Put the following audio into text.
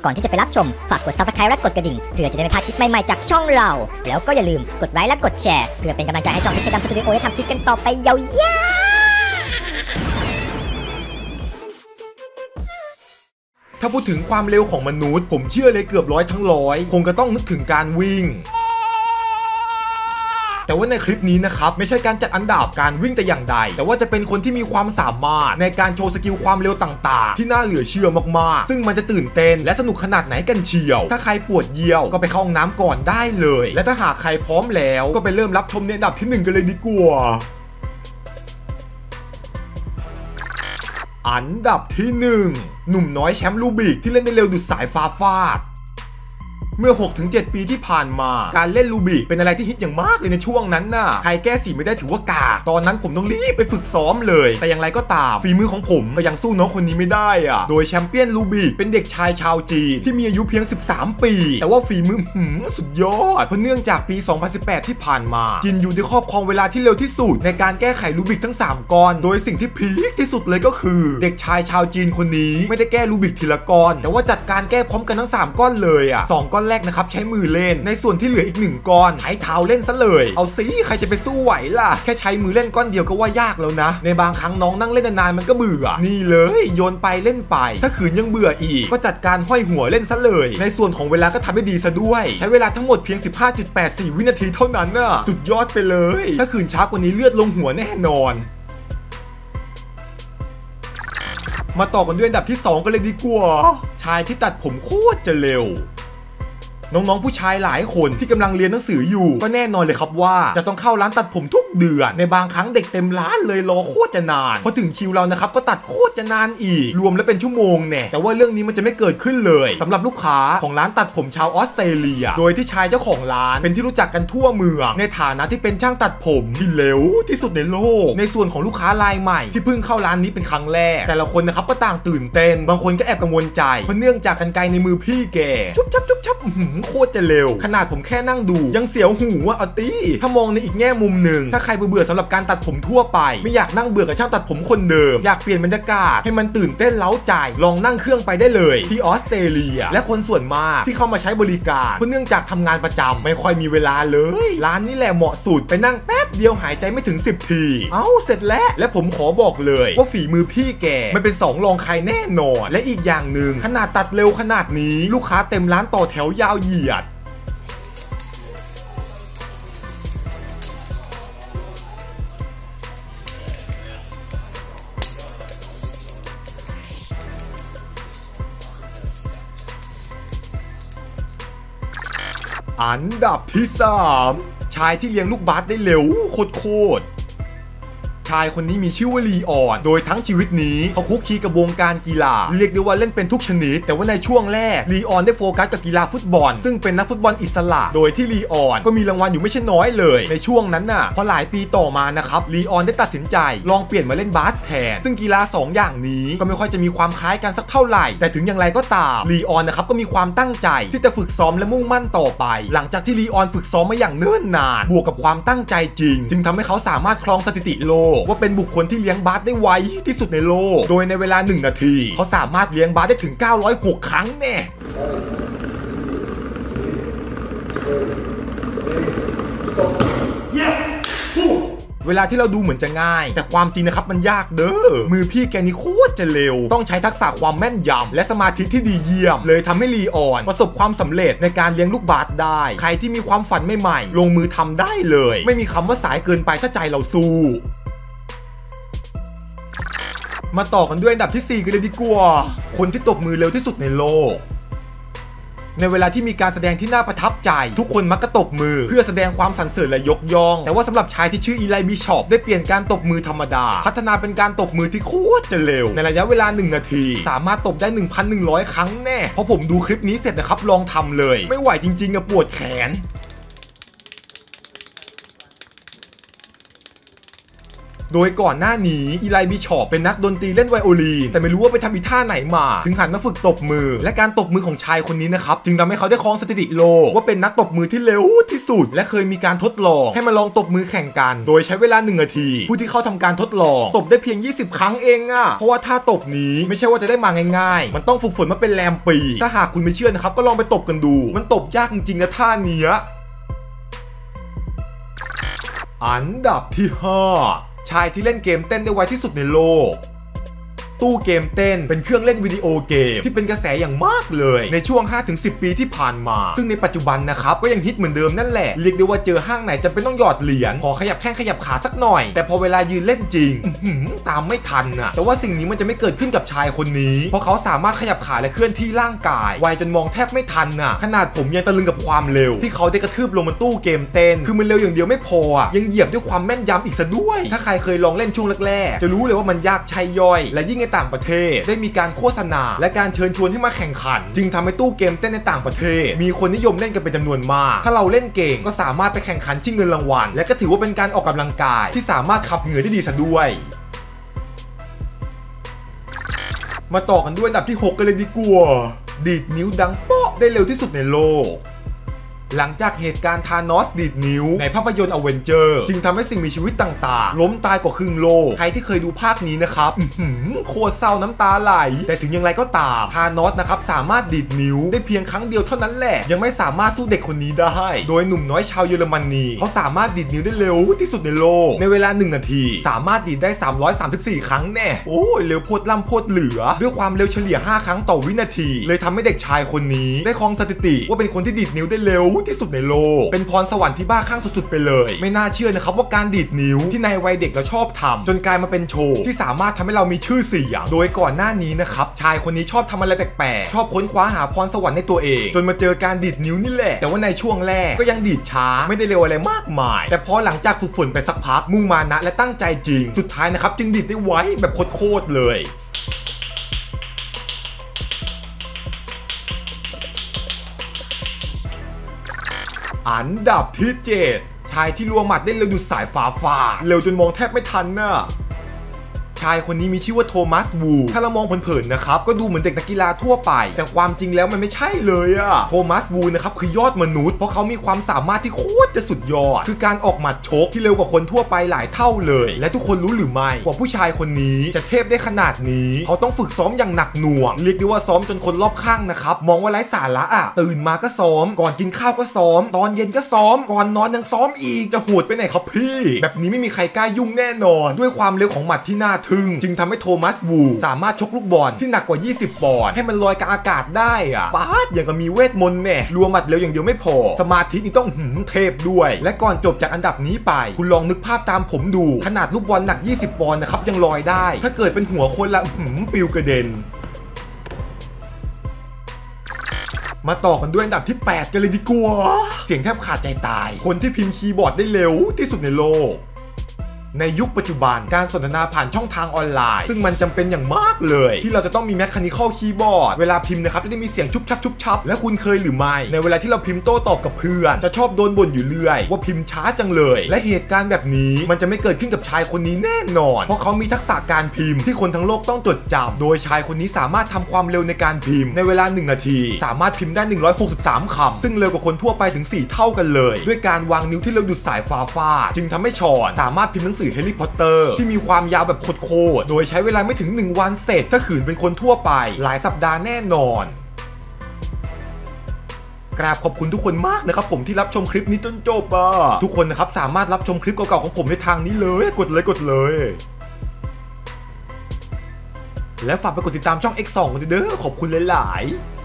ก่อนที่จะไปรับชมฝากกด Subscribe และกดกระดิ่งเพื่อจะได้ไม่พลาดคลิปใหม่ๆจากช่องเราแล้วก็อย่าลืมกดไลค์และกดแชร์เพื่อเป็นกำลังใจให้ช่องพิกดำสตูดิโอได้ทำคลิปกันต่อไปยาวๆถ้าพูดถึงความเร็วของมนุษย์ผมเชื่อเลยเกือบ100 ทั้ง 100คงจะต้องนึกถึงการวิ่งแต่ว่าในคลิปนี้นะครับไม่ใช่การจัดอันดับการวิ่งแต่อย่างใดแต่ว่าจะเป็นคนที่มีความสามารถในการโชว์สกิลความเร็วต่างๆที่น่าเหลือเชื่อมากๆซึ่งมันจะตื่นเต้นและสนุกขนาดไหนกันเชียวถ้าใครปวดเยี่ยวก็ไปเข้าห้องน้ำก่อนได้เลยและถ้าหากใครพร้อมแล้วก็ไปเริ่มรับชมในอันดับที่1กันเลยดีกว่าอันดับที่1หนุ่มน้อยแชมป์รูบิกที่เล่นได้เร็วดุจสายฟ้าฟาดเมื่อ 6-7 ปีที่ผ่านมาการเล่นรูบิกเป็นอะไรที่ฮิตอย่างมากเลยในช่วงนั้นน่ะใครแก้สีไม่ได้ถือว่ากากตอนนั้นผมต้องรีบไปฝึกซ้อมเลยแต่อย่างไรก็ตามฝีมือของผมก็ยังสู้น้องคนนี้ไม่ได้อ่ะโดยแชมเปี้ยนรูบิกเป็นเด็กชายชาวจีนที่มีอายุเพียง13 ปีแต่ว่าฝีมือสุดยอดเพราะเนื่องจากปี 2018 ที่ผ่านมาจินยูได้ครอบครองเวลาที่เร็วที่สุดในการแก้ไขรูบิกทั้ง3ก้อนโดยสิ่งที่พีคที่สุดเลยก็คือเด็กชายชาวจีนคนนี้ไม่ได้แก้รูบิกทีละก้อนแต่ว่าจัดการแก้พร้อมกันทั้ง3ก้อนเลยอ่ะ2ก้อนแรกนะครับใช้มือเล่นในส่วนที่เหลืออีก1ก้อนใช้เท้าเล่นซะเลยเอาสิใครจะไปสู้ไหวล่ะแค่ใช้มือเล่นก้อนเดียวก็ว่ายากแล้วนะในบางครั้งน้องนั่งเล่นนานๆมันก็เบื่อนี่เลยโยนไปเล่นไปถ้าขืนยังเบื่ออีกก็จัดการห้อยหัวเล่นซะเลยในส่วนของเวลาก็ทำได้ดีซะด้วยใช้เวลาทั้งหมดเพียง 15.84 วินาทีเท่านั้นน่ะสุดยอดไปเลยถ้าขืนช้ากว่านี้เลือดลงหัวแน่นอนมาต่อกันด้วยอันดับที่2กันเลยดีกว่าชายที่ตัดผมโคตรจะเร็วน้องๆผู้ชายหลายคนที่กำลังเรียนหนังสืออยู่ก็แน่นอนเลยครับว่าจะต้องเข้าร้านตัดผมทุกเดือนในบางครั้งเด็กเต็มร้านเลยรอโคตรจะนานพอถึงคิวเรานะครับก็ตัดโคตรจะนานอีกรวมแล้วเป็นชั่วโมงแน่แต่ว่าเรื่องนี้มันจะไม่เกิดขึ้นเลยสำหรับลูกค้าของร้านตัดผมชาวออสเตรเลียโดยที่ชายเจ้าของร้านเป็นที่รู้จักกันทั่วเมืองในฐานะที่เป็นช่างตัดผมที่เร็วที่สุดในโลกในส่วนของลูกค้ารายใหม่ที่เพิ่งเข้าร้านนี้เป็นครั้งแรกแต่ละคนนะครับก็ต่างตื่นเต้นบางคนก็แอบกังวลใจเพราะเนื่องจากกรรไกรในมือพี่แกชุบชับโคตรจะเร็วขนาดผมแค่นั่งดูยังเสียวหูว่าเอาตี้ถ้ามองในอีกแง่มุมหนึ่งถ้าใครเบื่อสำหรับการตัดผมทั่วไปไม่อยากนั่งเบื่อกับช่างตัดผมคนเดิมอยากเปลี่ยนบรรยากาศให้มันตื่นเต้นเร้าใจลองนั่งเครื่องไปได้เลยที่ออสเตรเลียและคนส่วนมากที่เข้ามาใช้บริการเพราะเนื่องจากทำงานประจำไม่ค่อยมีเวลาเลยร้านนี้แหละเหมาะสุดไปนั่งแป๊บเดียวหายใจไม่ถึง10 ทีเสร็จแล้วและผมขอบอกเลยว่าฝีมือพี่แกไม่เป็น2 รองใครแน่นอนและอีกอย่างหนึ่งขนาดตัดเร็วขนาดนี้ลูกค้าเต็มร้านต่อแถวยาวเหยียดอันดับที่3ชายที่เลี้ยงลูกบาสได้เร็วโคตรชายคนนี้มีชื่อว่าลีออนโดยทั้งชีวิตนี้เขาคุกคีกับวงการกีฬาเรียกได้ว่าเล่นเป็นทุกชนิดแต่ว่าในช่วงแรกลีออนได้โฟกัสกับกีฬาฟุตบอลซึ่งเป็นนักฟุตบอลอิสระโดยที่ลีออนก็มีรางวัลอยู่ไม่ใช่น้อยเลยในช่วงนั้นน่ะพอหลายปีต่อมานะครับลีออนได้ตัดสินใจลองเปลี่ยนมาเล่นบาสแทนซึ่งกีฬา2 อย่างนี้ก็ไม่ค่อยจะมีความคล้ายกันสักเท่าไหร่แต่ถึงอย่างไรก็ตามลีออนนะครับก็มีความตั้งใจที่จะฝึกซ้อมและมุ่งมั่นต่อไปหลังจากที่ลีออนฝึกซ้อมมาอย่างเนิ่นนานบวกกับความตั้งใจจริงจึงทำให้เขาสามารถครองสถิติโลกว่าเป็นบุคคลที่เลี้ยงบาสได้ไวที่สุดในโลกโดยในเวลา1 นาทีเขาสามารถเลี้ยงบาสได้ถึง906 ครั้งแน่เวลาที่เราดูเหมือนจะง่ายแต่ความจริงนะครับมันยากเด้อมือพี่แกนี่โคตรจะเร็วต้องใช้ทักษะความแม่นยำและสมาธิที่ดีเยี่ยมเลยทำให้ลีออนประสบความสำเร็จในการเลี้ยงลูกบาสได้ใครที่มีความฝันใหม่ๆลงมือทำได้เลยไม่มีคำว่าสายเกินไปถ้าใจเราสู้มาต่อกันด้วยอันดับที่4กันเลยดีกว่าคนที่ตบมือเร็วที่สุดในโลกในเวลาที่มีการแสดงที่น่าประทับใจทุกคนมักจะตบมือเพื่อแสดงความสรรเสริญและยกย่องแต่ว่าสำหรับชายที่ชื่ออีไลบิชอปได้เปลี่ยนการตบมือธรรมดาพัฒนาเป็นการตบมือที่โคตรจะเร็วในระยะเวลา1 นาทีสามารถตบได้ 1,100 ครั้งแน่พอผมดูคลิปนี้เสร็จนะครับลองทำเลยไม่ไหวจริงๆอะปวดแขนโดยก่อนหน้านี้อีไลบิชอปเป็นนักดนตรีเล่นไวโอลินแต่ไม่รู้ว่าไปทำอีท่าไหนมาถึงหันมาฝึกตบมือและการตบมือของชายคนนี้นะครับจึงทำให้เขาได้ครองสถิติโลกว่าเป็นนักตบมือที่เร็วที่สุดและเคยมีการทดลองให้มาลองตบมือแข่งกันโดยใช้เวลา1 นาทีผู้ที่เข้าทำการทดลองตบได้เพียง20 ครั้งเองอะเพราะว่าท่าตบนี้ไม่ใช่ว่าจะได้มาง่ายๆมันต้องฝึกฝนมาเป็นแรมปีถ้าหากคุณไม่เชื่อนะครับก็ลองไปตบกันดูมันตบยากจริงๆนะท่านี้อันดับที่5ชายที่เล่นเกมเต้นได้ไวที่สุดในโลกตู้เกมเต้นเป็นเครื่องเล่นวิดีโอเกมที่เป็นกระแสอย่างมากเลยในช่วง 5-10 ปีที่ผ่านมาซึ่งในปัจจุบันนะครับก็ยังฮิตเหมือนเดิมนั่นแหละเรียกได้ว่าเจอห้างไหนจำเป็นต้องหยอดเหรียญขอขยับแข้งขยับขาสักหน่อยแต่พอเวลายืนเล่นจริงตามไม่ทันนะแต่ว่าสิ่งนี้มันจะไม่เกิดขึ้นกับชายคนนี้เพราะเขาสามารถขยับขาและเคลื่อนที่ร่างกายไวจนมองแทบไม่ทันน่ะขนาดผมยังตะลึงกับความเร็วที่เขาได้กระทืบลงบนตู้เกมเต้นคือมันเร็วอย่างเดียวไม่พอยังเหยียบด้วยความแม่นยำอีกซะด้วยถ้าใครเคยลองเล่นช่วงแรกๆจะรู้เลยว่ามันยากใช่ย่อยและยิ่งในต่างประเทศได้มีการโฆษณาและการเชิญชวนให้มาแข่งขันจึงทำให้ตู้เกมเต้นในต่างประเทศมีคนนิยมเล่นกันเป็นจำนวนมากถ้าเราเล่นเก่งก็สามารถไปแข่งขันชิงเงินรางวัลและก็ถือว่าเป็นการออกกำลังกายที่สามารถขับเหงื่อได้ดีซะด้วยมาต่อกันด้วยอันดับที่6กันเลยดีกว่าดีดนิ้วดังเปาะได้เร็วที่สุดในโลกหลังจากเหตุการณ์ธานอสดีดนิ้วในภาพยนตร์อเวนเจอร์จึงทำให้สิ่งมีชีวิตต่างๆล้มตายกว่าครึ่งโลกใครที่เคยดูภาคนี้นะครับโคตรเศร้าน้ำตาไหลแต่ถึงอย่างไรก็ตามธานอสนะครับสามารถดีดนิ้วได้เพียงครั้งเดียวเท่านั้นแหละยังไม่สามารถสู้เด็กคนนี้ได้โดยหนุ่มน้อยชาวเยอรมนีเขาสามารถดีดนิ้วได้เร็วที่สุดในโลกในเวลา1 นาทีสามารถดีดได้334 ครั้งแน่โอ้ยเร็วโพดล่ำโพดเหลือด้วยความเร็วเฉลี่ย5 ครั้งต่อวินาทีเลยทำให้เด็กชายคนนี้ได้ครองสถิติว่าเป็นคนที่ดีดนิ้วได้เร็วที่สุดในโลกเป็นพรสวรรค์ที่บ้าคลั่งสุดๆไปเลยไม่น่าเชื่อนะครับว่าการดีดนิ้วที่ในวัยเด็กเราชอบทำจนกลายมาเป็นโชว์ที่สามารถทำให้เรามีชื่อเสียงโดยก่อนหน้านี้นะครับชายคนนี้ชอบทำอะไรแปลกๆชอบค้นคว้าหาพรสวรรค์ในตัวเองจนมาเจอการดีดนิ้วนี่แหละแต่ว่าในช่วงแรกก็ยังดีดช้าไม่ได้เร็วอะไรมากมายแต่พอหลังจากฝึกฝนไปสักพักมุ่งมานะและตั้งใจจริงสุดท้ายนะครับจึงดีดได้ไวแบบโคตรเลยอันดับที่7ชายที่รัวหมัดได้เร็วดุจสายฟ้าฟาดเร็วจนมองแทบไม่ทันน่ะชายคนนี้มีชื่อว่าโทมัสวูถ้าเรามองเผินๆนะครับก็ดูเหมือนเด็กนักกีฬาทั่วไปแต่ความจริงแล้วมันไม่ใช่เลยอะโทมัสวูนะครับคือยอดมนุษย์เพราะเขามีความสามารถที่โคตรจะสุดยอดคือการออกหมัดชกที่เร็วกว่าคนทั่วไปหลายเท่าเลยและทุกคนรู้หรือไม่ว่าผู้ชายคนนี้จะเทพได้ขนาดนี้เขาต้องฝึกซ้อมอย่างหนักหน่วงเรียกได้ว่าซ้อมจนคนรอบข้างนะครับมองว่าไร้สาระอะตื่นมาก็ซ้อมก่อนกินข้าวก็ซ้อมตอนเย็นก็ซ้อมก่อนนอนยังซ้อมอีกจะโหดไปไหนครับพี่แบบนี้ไม่มีใครกล้ายุ่งแน่นอนด้วยความเร็วของหมัดที่น่าทึ่งจึงทำให้โทมัสวูสามารถชกลูกบอลที่หนักกว่า20 ปอนด์ให้มันลอยกลางอากาศได้อะป๊าดอย่างกับมีเวทมนต์แน่รัวหมัดเร็วอย่างเดียวไม่พอสมาธินี่ต้องเทพด้วยและก่อนจบจากอันดับนี้ไปคุณลองนึกภาพตามผมดูขนาดลูกบอลหนัก20 ปอนด์นะครับยังลอยได้ถ้าเกิดเป็นหัวคนละปิวกระเด็นมาต่อกันด้วยอันดับที่8กันเลยดีกว่าเสียงแทบขาดใจตายคนที่พิมพ์คีย์บอร์ดได้เร็วที่สุดในโลกในยุคปัจจุบันการสนทนาผ่านช่องทางออนไลน์ซึ่งมันจำเป็นอย่างมากเลยที่เราจะต้องมีแมคคานิคอลคีย์บอร์ดเวลาพิมพ์นะครับจะได้มีเสียงชุบชับและคุณเคยหรือไม่ในเวลาที่เราพิมพ์โต้ตอบกับเพื่อนจะชอบโดนบ่นอยู่เรื่อยว่าพิมพ์ช้าจังเลยและเหตุการณ์แบบนี้มันจะไม่เกิดขึ้นกับชายคนนี้แน่นอนเพราะเขามีทักษะการพิมพ์ที่คนทั้งโลกต้องจดจำโดยชายคนนี้สามารถทำความเร็วในการพิมพ์ในเวลา1 นาทีสามารถพิมพ์ได้163 คำซึ่งเร็วกว่าคนทั่วไปถึง4 เท่ากันเลยด้วยการวางนิ้วที่เร็วดุจสายฟ้าฟาดจึงทำให้ชอนสามารถพิมพ์หนังสือแฮร์รี่พอตเตอร์ที่มีความยาวแบบโคตรโดยใช้เวลาไม่ถึง1 วันเสร็จถ้าขืนเป็นคนทั่วไปหลายสัปดาห์แน่นอนกราบขอบคุณทุกคนมากนะครับผมที่รับชมคลิปนี้จนจบทุกคนนะครับสามารถรับชมคลิปเก่าๆของผมในทางนี้เลยกดเลยและฝากไปกดติดตามช่อง X2 กันด้วยเด้อขอบคุณหลายๆ